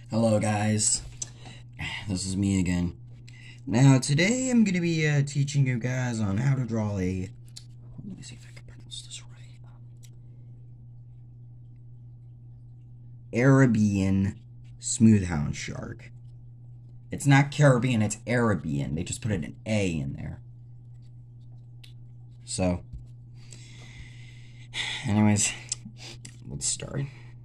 Hello guys, this is me again. Now today I'm going to be teaching you guys on how to draw a, let me see if I can pronounce this right, Arabian smoothhound shark. It's not Caribbean, it's Arabian. They just put an A in there. So, anyways, let's start.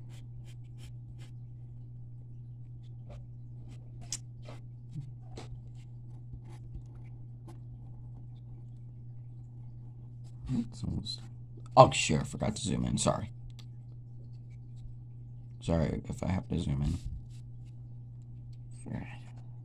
Oh, sure, I forgot to zoom in. Sorry if I have to zoom in. Sure.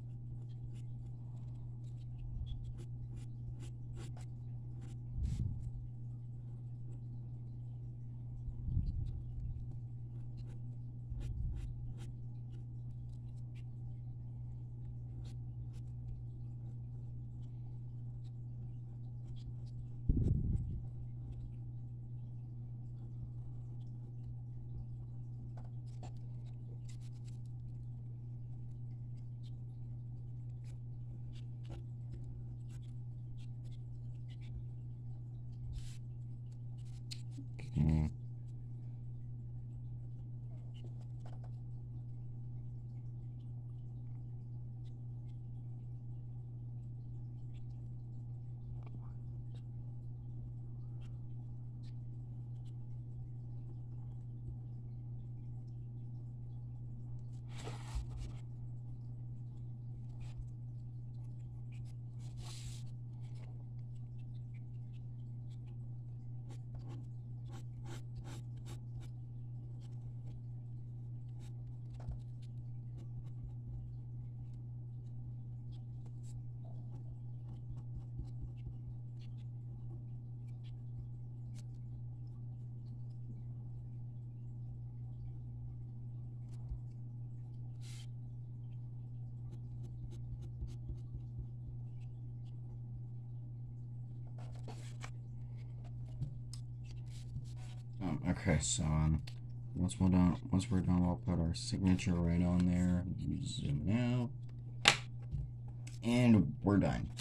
Okay, so once we're done, we'll put our signature right on there. Zoom out, and we're done.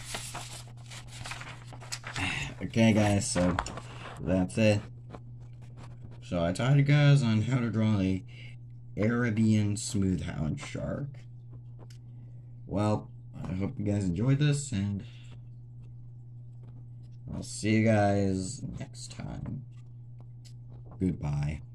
Okay, guys, so that's it. So I taught you guys on how to draw a Arabian smoothhound shark. Well, I hope you guys enjoyed this, and I'll see you guys next time. Goodbye.